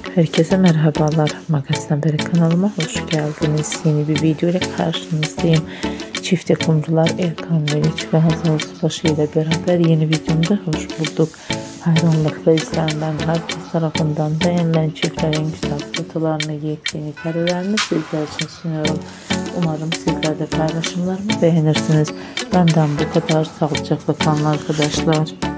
Herkese merhabalar. Magazin Haberi kanalıma hoş geldiniz. Yeni bir video ile karşınızdayım. Çifte kumrular Erkan Meriç ve Hazal Subaşı ile beraber yeni videomda hoş bulduk. Hayranlıkla izlenen, herkes tarafından beğenilen çiftlerin güzel fotolarını, yepyeni karelerini sizler için sunuyorum. Umarım sizler de paylaşımlarımı beğenirsiniz. Benden bu kadar. Sağlıcakla kalın arkadaşlar.